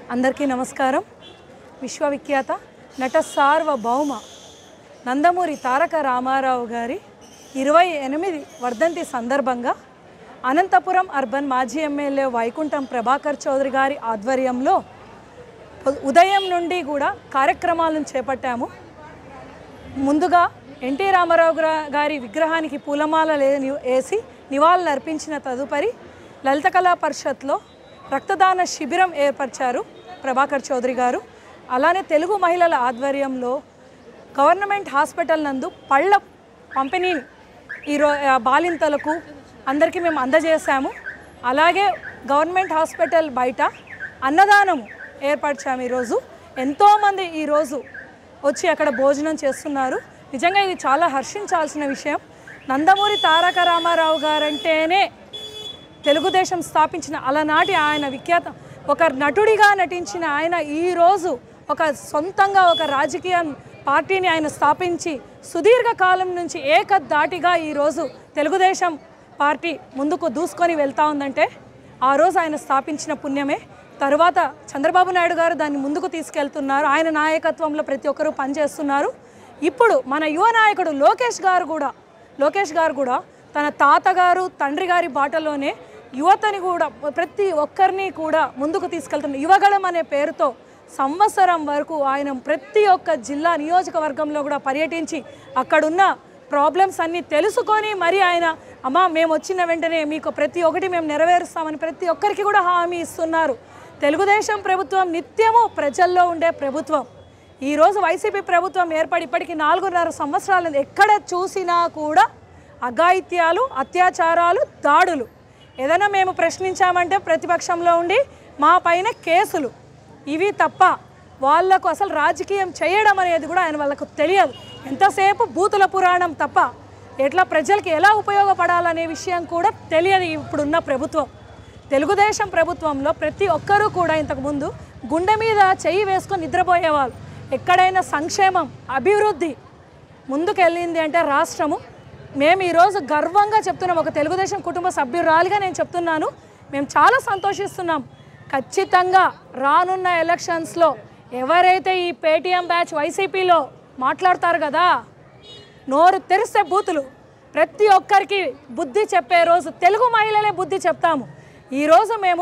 అందరికీ నమస్కారం. విశ్వవిఖ్యాత నట సార్వభౌమ నందమూరి తారక రామారావు గారి 28 వర్ధంతి సందర్భంగా అనంతపురం అర్బన్ మాజీ ఎమ్మెల్యే వైకుంఠం ప్రభాకర్ చౌదరి గారి ఆధ్వర్యంలో ఉదయం నుండి కూడా కార్యక్రమాలను చేపట్టాము. ముందుగా ఎన్టీ రామారావు గారి విగ్రహానికి పూలమాల వేసి నివాళులు అర్పించిన తదుపరి లలిత కళా పరిషత్లో రక్తదాన శిబిరం ఏర్పరిచారు ప్రభాకర్ చౌదరి గారు. అలానే తెలుగు మహిళల ఆధ్వర్యంలో గవర్నమెంట్ హాస్పిటల్ నందు పళ్ళ పంపిణీని బాలింతలకు అందరికీ మేము అందజేశాము. అలాగే గవర్నమెంట్ హాస్పిటల్ బయట అన్నదానం ఏర్పరిచాము. ఈరోజు ఎంతోమంది ఈరోజు వచ్చి అక్కడ భోజనం చేస్తున్నారు. నిజంగా ఇది చాలా హర్షించాల్సిన విషయం. నందమూరి తారక రామారావు గారంటేనే తెలుగుదేశం స్థాపించిన అలనాటి ఆయన విఖ్యాత ఒక నటుడిగా నటించిన ఆయన ఈరోజు ఒక సొంతంగా ఒక రాజకీయ పార్టీని ఆయన స్థాపించి సుదీర్ఘకాలం నుంచి ఏకధాటిగా ఈరోజు తెలుగుదేశం పార్టీ ముందుకు దూసుకొని వెళ్తూ ఉందంటే ఆ రోజు ఆయన స్థాపించిన పుణ్యమే. తర్వాత చంద్రబాబు నాయుడు గారు దాన్ని ముందుకు తీసుకెళ్తున్నారు. ఆయన నాయకత్వంలో ప్రతి ఒక్కరూ పనిచేస్తున్నారు. ఇప్పుడు మన యువ నాయకుడు లోకేష్ గారు కూడా తన తాతగారు తండ్రి గారి బాటలోనే యువతని కూడా ప్రతి ఒక్కరిని కూడా ముందుకు తీసుకెళ్తున్నారు. యువగళం అనే పేరుతో సంవత్సరం వరకు ఆయన ప్రతి ఒక్క జిల్లా నియోజకవర్గంలో కూడా పర్యటించి అక్కడున్న ప్రాబ్లమ్స్ అన్నీ తెలుసుకొని మరి ఆయన మేము వచ్చిన వెంటనే మీకు ప్రతి ఒక్కటి మేము నెరవేరుస్తామని ప్రతి ఒక్కరికి కూడా హామీ ఇస్తున్నారు. తెలుగుదేశం ప్రభుత్వం నిత్యము ప్రజల్లో ఉండే ప్రభుత్వం. ఈరోజు వైసీపీ ప్రభుత్వం ఏర్పడి ఇప్పటికి 4.5 సంవత్సరాలు ఎక్కడ చూసినా కూడా అఘాయిత్యాలు, అత్యాచారాలు, దాడులు. ఏదైనా మేము ప్రశ్నించామంటే ప్రతిపక్షంలో ఉండి మా పైన కేసులు. ఇవి తప్ప వాళ్లకు అసలు రాజకీయం చేయడం అనేది కూడా వాళ్ళకు తెలియదు. ఎంతసేపు బూతుల పురాణం తప్ప ఎట్లా ప్రజలకి ఎలా ఉపయోగపడాలనే విషయం కూడా తెలియదు ఇప్పుడున్న ప్రభుత్వం. తెలుగుదేశం ప్రభుత్వంలో ప్రతి ఒక్కరూ కూడా ఇంతకుముందు గుండె మీద చెయ్యి వేసుకొని నిద్రపోయేవాళ్ళు. ఎక్కడైనా సంక్షేమం, అభివృద్ధి ముందుకెళ్ళింది అంటే రాష్ట్రము. మేము ఈరోజు గర్వంగా చెప్తున్నాం, ఒక తెలుగుదేశం కుటుంబ సభ్యురాలిగా నేను చెప్తున్నాను, మేము చాలా సంతోషిస్తున్నాం. ఖచ్చితంగా రానున్న ఎలక్షన్స్లో ఎవరైతే ఈ పేటీఎం బ్యాచ్ వైసీపీలో మాట్లాడతారు కదా, నోరు తెరిస్తే బూతులు, ప్రతి ఒక్కరికి బుద్ధి చెప్పే రోజు తెలుగు మహిళలే బుద్ధి చెప్తాము. ఈరోజు మేము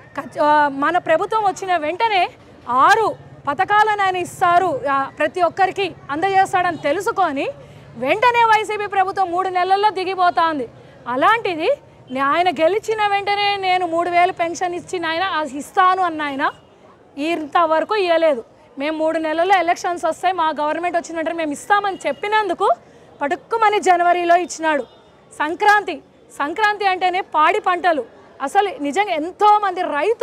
మన ప్రభుత్వం వచ్చిన వెంటనే 6 పథకాలను ఆయన ఇస్తారు, ప్రతి ఒక్కరికి అందజేస్తాడని తెలుసుకొని వెంటనే వైసీపీ ప్రభుత్వం 3 నెలల్లో దిగిపోతుంది. అలాంటిది ఆయన గెలిచిన వెంటనే నేను 3,000 పెన్షన్ ఇచ్చిన ఆయన ఇస్తాను అన్న ఆయన ఇంతవరకు ఇవ్వలేదు. మేము 3 నెలల్లో ఎలక్షన్స్ వస్తాయి, మా గవర్నమెంట్ వచ్చిన వెంటనే మేము ఇస్తామని చెప్పినందుకు పటుక్కుమని జనవరిలో ఇచ్చినాడు. సంక్రాంతి అంటేనే పాడి పంటలు. అసలు నిజంగా ఎంతోమంది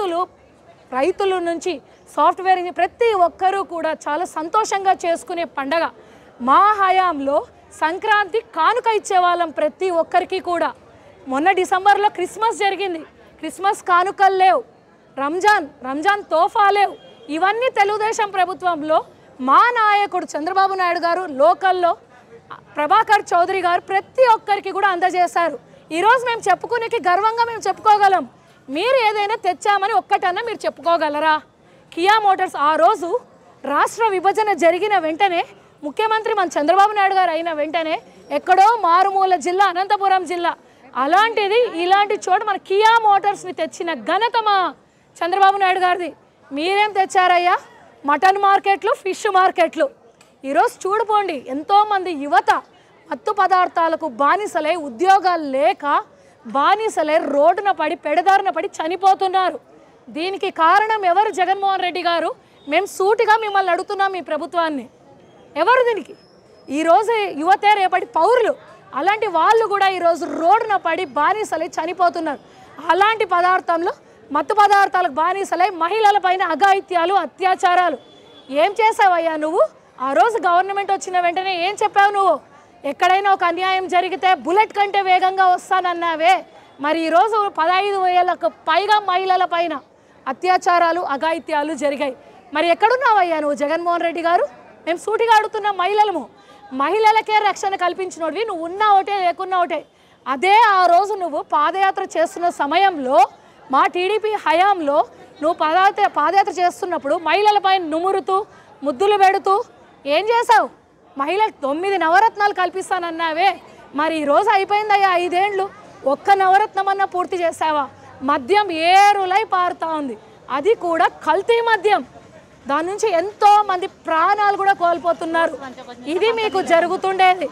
రైతుల నుంచి సాఫ్ట్వేర్ ప్రతి ఒక్కరూ కూడా చాలా సంతోషంగా చేసుకునే పండగ. మా హయాంలో సంక్రాంతి కానుక ఇచ్చేవాళ్ళం ప్రతి ఒక్కరికి కూడా. మొన్న డిసెంబర్లో క్రిస్మస్ జరిగింది, క్రిస్మస్ కానుకలు లేవు, రంజాన్ తోఫా లేవు. ఇవన్నీ తెలుగుదేశం ప్రభుత్వంలో మా నాయకుడు చంద్రబాబు నాయుడు గారు లోకల్లో ప్రభాకర్ చౌదరి గారు ప్రతి ఒక్కరికి కూడా అందజేశారు. ఈరోజు మేము చెప్పుకునేకి గర్వంగా మేము చెప్పుకోగలం. మీరు ఏదైనా తెచ్చామని ఒక్కటన్నా మీరు చెప్పుకోగలరా? కియా మోటార్స్ ఆ రోజు రాష్ట్ర విభజన జరిగిన వెంటనే ముఖ్యమంత్రి మన చంద్రబాబు నాయుడు గారు అయిన వెంటనే ఎక్కడో మారుమూల జిల్లా అనంతపురం జిల్లా, అలాంటిది ఇలాంటి చోటు మన కియా మోటార్స్ని తెచ్చిన ఘనత మా చంద్రబాబు నాయుడు గారిది. మీరేం తెచ్చారయ్యా? మటన్ మార్కెట్లు, ఫిష్ మార్కెట్లు. ఈరోజు చూడుకోండి, ఎంతోమంది యువత మత్తు పదార్థాలకు బానిసలై, ఉద్యోగాలు లేక బానిసలై రోడ్డున పడి పెడదారిన పడి చనిపోతున్నారు. దీనికి కారణం ఎవరు? జగన్మోహన్ రెడ్డి గారు. మేము సూటిగా మిమ్మల్ని అడుగుతున్నాం, మీ ప్రభుత్వాన్ని ఎవరు దీనికి? ఈరోజు యువతే రేపటి పౌరులు. అలాంటి వాళ్ళు కూడా ఈరోజు రోడ్డున పడి బానిసలై చనిపోతున్నారు. అలాంటి మత్తు పదార్థాలకు బానిసలై మహిళల పైన అఘాయిత్యాలు, అత్యాచారాలు. ఏం చేసావయ్యా నువ్వు? ఆ రోజు గవర్నమెంట్ వచ్చిన వెంటనే ఏం చెప్పావు నువ్వు? ఎక్కడైనా ఒక అన్యాయం జరిగితే బుల్లెట్ కంటే వేగంగా వస్తానన్నావే. మరి ఈరోజు 15,000కు పైగా మహిళల పైన అత్యాచారాలు, అఘాయిత్యాలు జరిగాయి. మరి ఎక్కడున్నావయ్యా నువ్వు జగన్మోహన్ రెడ్డి గారు? మేము సూటిగా అడుగుతున్న మహిళలకే రక్షణ కల్పించినోడివి. నువ్వు ఉన్నా ఒకటే, లేకున్నా ఒకటే. అదే ఆ రోజు నువ్వు పాదయాత్ర చేస్తున్న సమయంలో మా టీడీపీ హయాంలో నువ్వు పాదయాత్ర చేస్తున్నప్పుడు మహిళలపై నుమురుతూ ముద్దులు పెడుతూ ఏం చేసావు? మహిళలు 9 నవరత్నాలు కల్పిస్తానన్నావే, మరి ఈరోజు అయిపోయిందయ్యా 5 ఏళ్ళు, ఒక్క నవరత్నం అన్నా పూర్తి చేసావా? మద్యం ఏరులై పారుతూ ఉంది, అది కూడా కల్తీ మద్యం. దాని నుంచి ఎంతో మంది ప్రాణాలు కూడా కోల్పోతున్నారు. ఇది మీకు జరుగుతుండేది.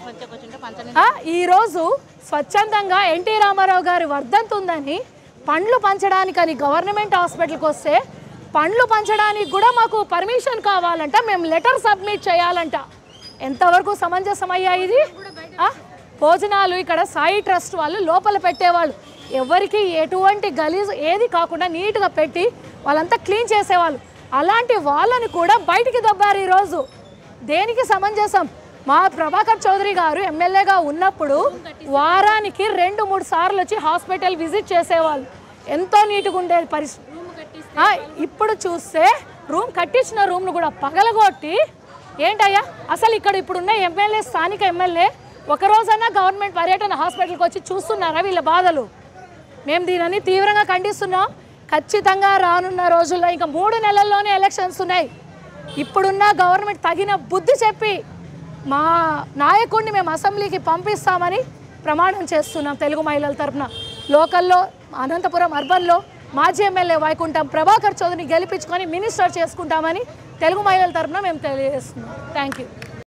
ఈరోజు స్వచ్ఛందంగా ఎన్టీ రామారావు గారి వర్ధంతి ఉందని పండ్లు పంచడానికని గవర్నమెంట్ హాస్పిటల్కి వస్తే పండ్లు పంచడానికి కూడా మాకు పర్మిషన్ కావాలంట, మేము లెటర్ సబ్మిట్ చేయాలంట. ఎంతవరకు సమంజసమయ్యా ఇది? భోజనాలు ఇక్కడ సాయి ట్రస్ట్ వాళ్ళు లోపల పెట్టేవాళ్ళు, ఎవరికి ఎటువంటి గలీజు ఏది కాకుండా నీట్గా పెట్టి వాళ్ళంతా క్లీన్ చేసేవాళ్ళు. అలాంటి వాళ్ళని కూడా బయటికి దబ్బారు ఈరోజు. దేనికి సమంజసం? మా ప్రభాకర్ చౌదరి గారు ఎమ్మెల్యేగా ఉన్నప్పుడు వారానికి 2-3 సార్లు వచ్చి హాస్పిటల్ విజిట్ చేసేవాళ్ళు, ఎంతో నీట్గా ఉండేది పరిస్థితి. ఇప్పుడు చూస్తే కట్టించిన రూమ్ను కూడా పగలగొట్టి ఏంటయ్యా అసలు ఇక్కడ ఇప్పుడున్న ఎమ్మెల్యే, స్థానిక ఎమ్మెల్యే ఒకరోజన్నా గవర్నమెంట్ పర్యటన హాస్పిటల్కి వచ్చి చూస్తున్నారా వీళ్ళ బాధలు? మేము దీనిని తీవ్రంగా ఖండిస్తున్నాం. ఖచ్చితంగా రానున్న రోజుల్లో ఇంకా 3 నెలల్లోనే ఎలక్షన్స్ ఉన్నాయి. ఇప్పుడున్న గవర్నమెంట్ తగిన బుద్ధి చెప్పి మా నాయకుడిని మేము అసెంబ్లీకి పంపిస్తామని ప్రమాణం చేస్తున్నాం. తెలుగు మహిళల తరఫున లోకల్లో అనంతపురం అర్బన్లో మాజీ ఎమ్మెల్యే వైకుంఠం ప్రభాకర్ చౌదరిని గెలిపించుకొని మినిస్టర్ చేసుకుంటామని తెలుగు మహిళల తరఫున మేము తెలియజేస్తున్నాం. Thank you.